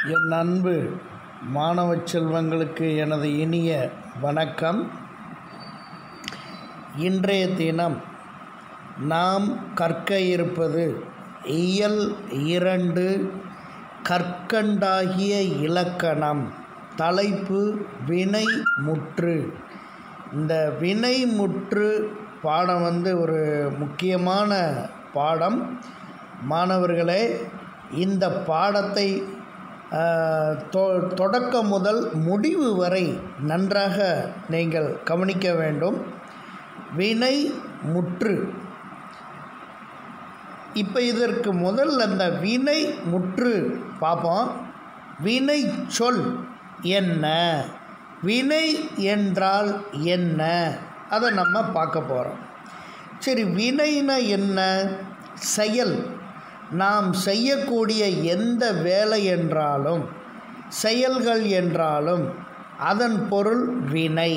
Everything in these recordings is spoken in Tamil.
என் அன்பு மாணவ செல்வங்களுக்கு எனது இனிய வணக்கம். இன்றைய தினம் நாம் கற்க இருப்பது இயல் 2 கற்கண்டாகிய இலக்கணம். தலைப்பு வினை முற்று. இந்த வினை முற்று பாடம் ஒரு முக்கியமான பாடம். மாணவர்களே, இந்த பாடத்தை தொடக்கம் முதல் முடிவு வரை நன்றாக நீங்கள் கவனிக்க வேண்டும். வினை முற்று. இப்போ இதற்கு முதல் அந்த வினை முற்று பார்ப்போம். வினை சொல் என்ன, வினை என்றால் என்ன, அதை நம்ம பார்க்க போகிறோம். சரி, வினைனா என்ன? செயல். நாம் செய்யக்கூடிய எந்த வேலை என்றாலும், செயல்கள் என்றாலும் அதன் பொருள் வினை.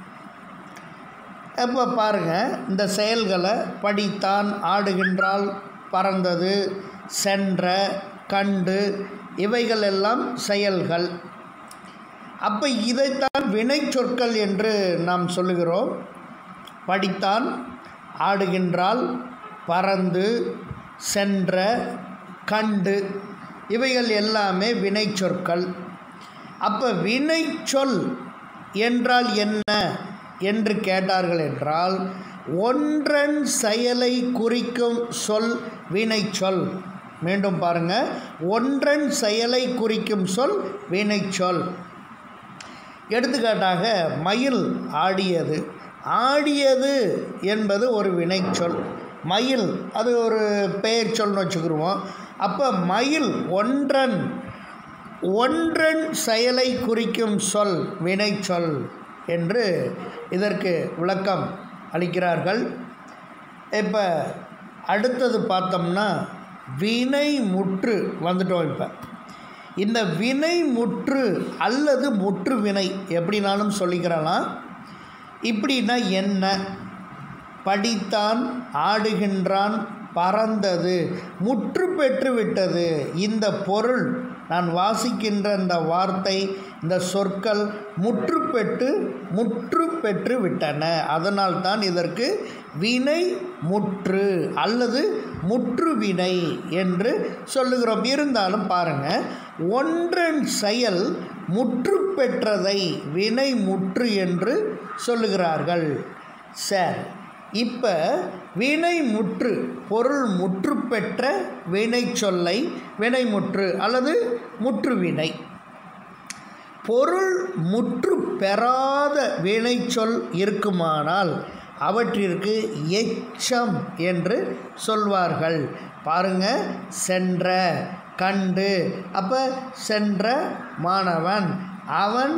இப்போ பாருங்கள், இந்த செயல்களை படித்தான், ஆடுகின்றாள், பறந்தது, சென்ற, கண்டு, இவைகள் எல்லாம் செயல்கள். அப்போ இதைத்தான் வினை சொற்கள் என்று நாம் சொல்லுகிறோம். படித்தான், ஆடுகின்றாள், பறந்து, சென்ற, கண்டு, இவைகள் எல்லாமே வினை சொற்கள். அப்போ வினை சொல் என்றால் என்ன என்று கேட்டார்கள் என்றால், ஒன்றன் செயலை குறிக்கும் சொல் வினை சொல். மீண்டும் பாருங்கள், ஒன்றன் செயலை குறிக்கும் சொல் வினை சொல். எடுத்துக்காட்டாக மயில் ஆடியது. ஆடியது என்பது ஒரு வினை சொல். மயில் அது ஒரு பெயர் சொல்னு வச்சுக்கிடுவோம். அப்போ மயில் ஒன்றன் செயலை குறிக்கும் சொல் வினை சொல் என்று இதற்கு விளக்கம் அளிக்கிறார்கள். இப்போ அடுத்தது பார்த்தோம்னா வினை முற்று வந்துட்டோம். இப்போ இந்த வினை முற்று அல்லது முற்று வினை எப்படினாலும் சொல்லிக்கிறலாம். இப்படின்னா என்ன? படித்தான், ஆடுகின்றான், பறந்தது, முற்று பெற்று விட்டது. இந்த பொருள், நான் வாசிக்கின்ற இந்த வார்த்தை, இந்த சொற்கள் முற்று பெற்று விட்டன. அதனால்தான் இதற்கு வினை முற்று அல்லது முற்று வினை என்று சொல்லுகிறோம். இருந்தாலும் பாருங்கள், ஒன்றன் செயல் முற்று பெற்றதை வினை முற்று என்று சொல்லுகிறார்கள். சரி, இப்போ வினை முற்று, பொருள் முற்று பெற்ற வினை சொல்லை வினை முற்று அல்லது முற்று வினை. பொருள் முற்று பெறாத வினை சொல் இருக்குமானால் அவற்றிற்கு எச்சம் என்று சொல்வார்கள். பாருங்க, சென்ற, கண்டு. அப்போ சென்ற மாணவன், அவன்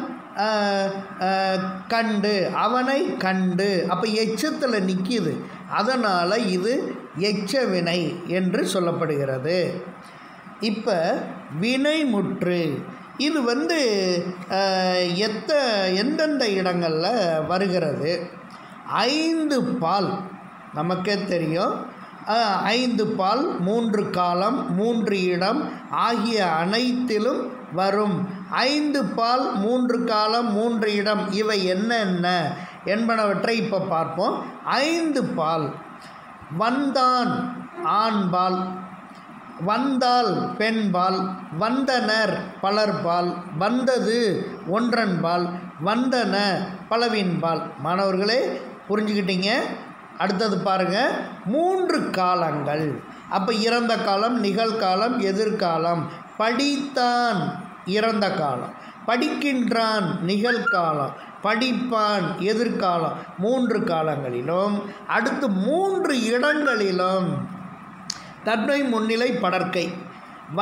கண்டு, அவனை கண்டு. அப்போ எச்சத்தில் நிற்கிது. அதனால் இது எச்ச வினை என்று சொல்லப்படுகிறது. இப்போ வினை முற்று இது எந்தெந்த இடங்களில் வருகிறது? 5 பால் நமக்கே தெரியும். 5 பால், 3 காலம், 3 இடம் ஆகிய அனைத்திலும் வரும். 5 பால், 3 காலம், 3 இடம் இவை என்னென்ன என்பனவற்றை இப்போ பார்ப்போம். 5 பால். வந்தான் ஆண்பால், வந்தால் பெண்பால், வந்தனர் பலர்பால், வந்தது ஒன்றன்பால், வந்தன பலவின்பால். மாணவர்களே, புரிஞ்சுக்கிட்டீங்க? அடுத்தது பாருங்கள், 3 காலங்கள். அப்போ இறந்த காலம், நிகழ்காலம், எதிர்காலம். படித்தான் இறந்த காலம், படிக்கின்றான் நிகழ்காலம், படிப்பான் எதிர்காலம். 3 காலங்களிலும் அடுத்து 3 இடங்களிலும் தன்மை முன்னிலை படர்க்கை.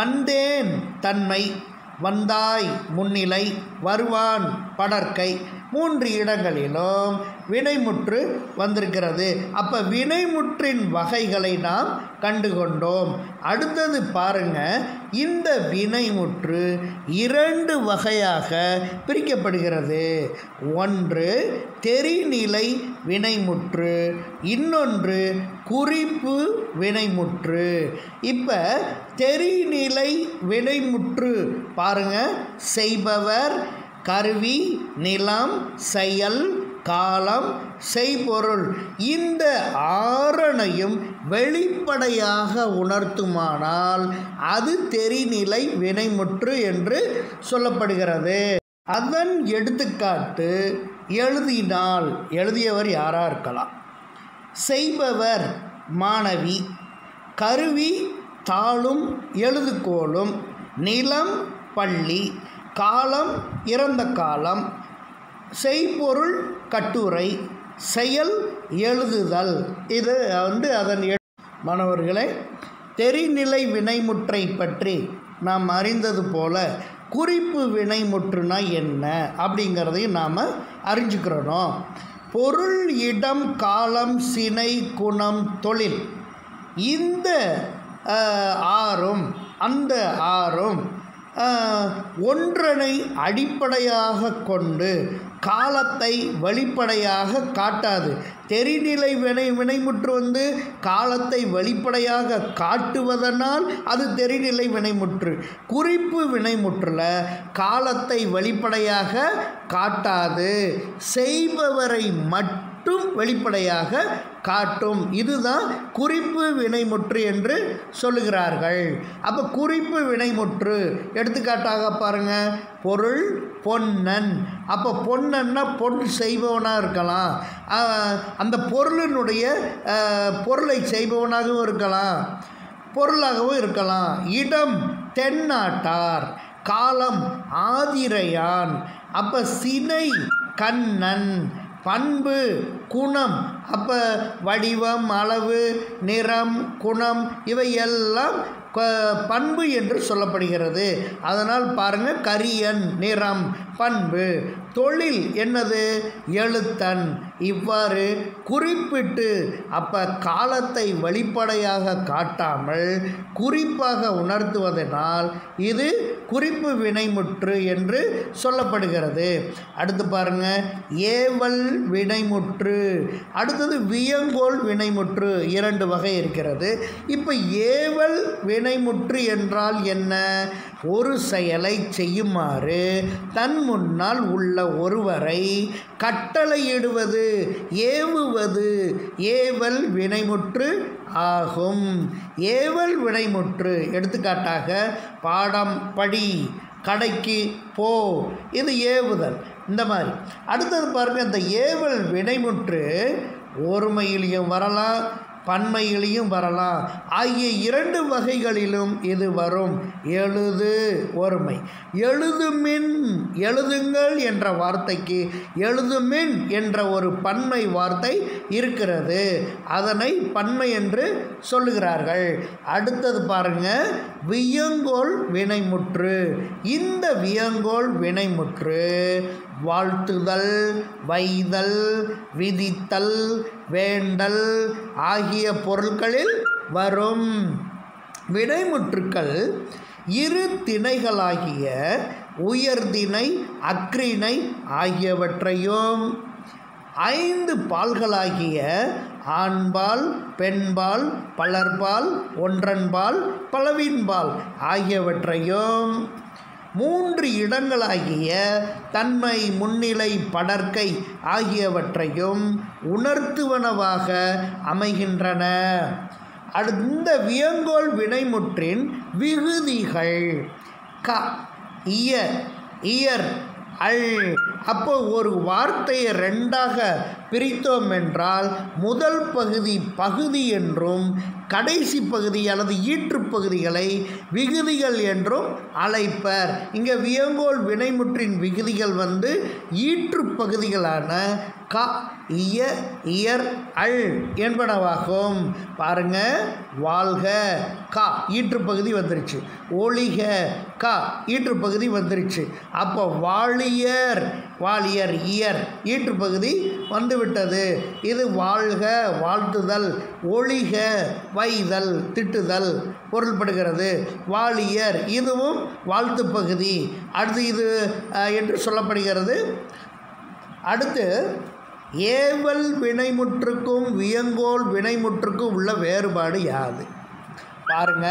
வந்தேன் தன்மை, வந்தாய் முன்னிலை, வருவான் படர்க்கை, 3 இடங்களிலும் வினைமுற்று வந்திருக்கிறது. அப்போ வினைமுற்றின் வகைகளை நாம் கண்டுகொண்டோம். அடுத்தது பாருங்க, இந்த வினைமுற்று 2 வகையாக பிரிக்கப்படுகிறது. ஒன்று தெரிநிலை வினைமுற்று, இன்னொன்று குறிப்பு வினைமுற்று. இப்போ தெரிநிலை வினைமுற்று பாருங்க, செய்பவர், கருவி, நிலம், செயல், காலம், செய்பொருள் இந்த 6னையும் வெளிப்படையாக உணர்த்துமானால் அது தெரிநிலை வினைமுற்று என்று சொல்லப்படுகிறது. அதன் எடுத்துக்காட்டு எழுதினால், எழுதியவர் யாராக இருக்கலாம். செய்பவர் மாணவி, கருவி தாளும் எழுதுகோலும், நிலம் பள்ளி, காலம் இறந்த காலம், செய்பொருள் கட்டுரை, செயல் எழுதுதல். இது அதன் மாணவர்களே, தெரிநிலை வினைமுற்றை பற்றி நாம் அறிந்தது போல குறிப்பு வினைமுற்றுனா என்ன அப்படிங்கிறதையும் நாம் அறிஞ்சுக்கிறோம். பொருள், இடம், காலம், சினை, குணம், தொழில் இந்த 6ம் அந்த 6ம் ஒன்றனை அடிப்படையாக கொண்டு காலத்தை வெளிப்படையாக காட்டாது. தெரிநிலை வினைமுற்று காலத்தை வெளிப்படையாக காட்டுவதனால் அது தெரிநிலை வினைமுற்று. குறிப்பு வினைமுற்றில் காலத்தை வெளிப்படையாக காட்டாது, செய்பவரை மட்டும் வெளிப்படையாக காட்டும். இதுதான் குறிப்பு வினைமுற்று என்று சொல்லுகிறார்கள். அப்போ குறிப்பு வினைமுற்று எடுத்துக்காட்டாக பாருங்க, பொருள் பொன்னன். அப்போ பொன்னன்னா பொன் செய்பவனாக இருக்கலாம், அந்த பொருளினுடைய பொருளை செய்பவனாகவும் இருக்கலாம், பொருளாகவும் இருக்கலாம். இடம் தென்னாட்டார், காலம் ஆதிரையான். அப்போ சினை கண்ணன், பண்பு குணம். அப்போ வடிவம், அளவு, நிறம், குணம் இவையெல்லாம் பண்பு என்று சொல்லப்படுகிறது. அதனால் பாருங்கள், கரியன் நிறம் பண்பு. தொழில் என்னது? எழுத்தன். இவ்வாறு குறிப்பிட்டு அப்போ காலத்தை வெளிப்படையாக காட்டாமல் குறிப்பாக உணர்த்துவதனால் இது குறிப்பு வினைமுற்று என்று சொல்லப்படுகிறது. அடுத்து பாருங்க, ஏவல் வினைமுற்று. அடுத்தது வியங்கோள் வினைமுற்று. 2 வகை இருக்கிறது. இப்போ ஏவல் வினைமுற்று என்றால் என்ன? ஒரு செயலை செய்யுமாறு தன் முன்னால் உள்ள ஒருவரை கட்டளையிடுவது, ஏவுவது ஏவல் வினைமுற்று ஆகும். ஏவல் வினைமுற்று எடுத்துக்காட்டாக பாடம் படி, கடைக்கு போ, இது ஏவுதல். இந்த மாதிரி. அடுத்தது பாருங்கள், இந்த ஏவல் வினைமுற்று ஒருமையிலையும் வரலாம், பன்மையிலையும் வரலாம். ஆகிய 2 வகைகளிலும் இது வரும். எழுது ஒருமை. எழுதுமின், எழுதுங்கள் என்ற வார்த்தைக்கு எழுதுமின் என்ற ஒரு பன்மை வார்த்தை இருக்கிறது. அதனை பன்மை என்று சொல்லுகிறார்கள். அடுத்தது பாருங்க, வியங்கோள் வினைமுற்று. இந்த வியங்கோள் வினைமுற்று வாழ்த்துதல், வைதல், விதித்தல், வேண்டல் ஆகிய பொருட்களில் வரும். வினைமுற்றுக்கள் 2 திணைகளாகிய உயர்திணை, அக்ரிணை ஆகியவற்றையும் 5 பால்களாகிய ஆண்பால், பெண்பால், பலர்பால், ஒன்றன்பால், பலவின்பால் ஆகியவற்றையும் 3 இடங்களாகிய தன்மை, முன்னிலை, படர்க்கை ஆகியவற்றையும் உணர்த்துவனவாக அமைகின்றன. இந்த வியங்கோள் வினைமுற்றின் விகுதிகள் க, இய, இயர், அள். அப்போ ஒரு வார்த்தையை 2ஆக பிரித்தோம் என்றால் முதல் பகுதி பகுதி என்றும் கடைசி பகுதி அல்லது ஈற்றுப்பகுதிகளை விகுதிகள் என்றும் அழைப்பர். இங்கே வியங்கோள் வினைமுற்றின் விகுதிகள் ஈற்றுப்பகுதிகளான க, இய, இயர், அள் என்பனவாகும். பாருங்க, வாழ்க க ஈற்றுப்பகுதி வந்துருச்சு, ஒளிக க ஈற்றுப்பகுதி வந்துருச்சு. அப்போ வாழியர் வாழியர் இயர் ஈற்று பகுதி வந்துவிட்டது. இது வாழ்க வாழ்த்துதல், ஒழிக வைதல் திட்டுதல் பொருள்படுகிறது. வாழியர் இதுவும் வாழ்த்து பகுதி. அடுத்து இது என்று சொல்லப்படுகிறது. அடுத்து ஏவல் வினைமுற்றுக்கும் வியங்கோல் வினைமுற்றுக்கும் உள்ள வேறுபாடு யாது? பாருங்க,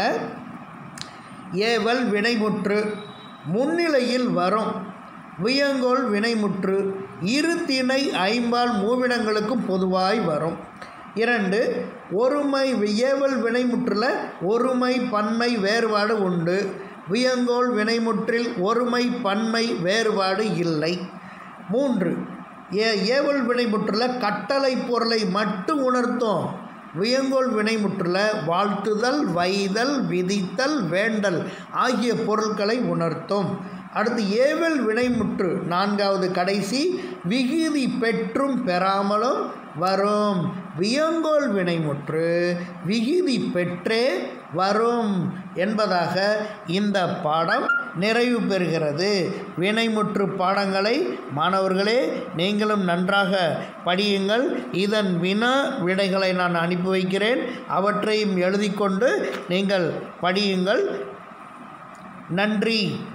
ஏவல் வினைமுற்று முன்னிலையில் வரும். வியங்கோல் வினைமுற்று இரு திணை ஐம்பால் மூவிடங்களுக்கும் பொதுவாய் வரும். 2 ஒருமை ஏவல் வினைமுற்றில் ஒருமை பன்மை வேறுபாடு உண்டு. வியங்கோல் வினைமுற்றில் ஒருமை பன்மை வேறுபாடு இல்லை. 3 ஏவல் வினைமுற்றில் கட்டளை பொருளை மட்டும் உணர்த்தும். வியங்கோல் வினைமுற்றில் வாழ்த்துதல், வைதல், விதித்தல், வேண்டல் ஆகிய பொருட்களை உணர்த்தும். அடுத்து ஏவல் வினைமுற்று 4வது கடைசி விகுதி பெற்றும் பெறாமலும் வரும். வியங்கோல் வினைமுற்று விகுதி பெற்றே வரும் என்பதாக இந்த பாடம் நிறைவு பெறுகிறது. வினைமுற்று பாடங்களை மாணவர்களே நீங்களும் நன்றாக படியுங்கள். இதன் வினா விடைகளை நான் அனுப்பி வைக்கிறேன். அவற்றையும் எழுதிக்கொண்டு நீங்கள் படியுங்கள். நன்றி.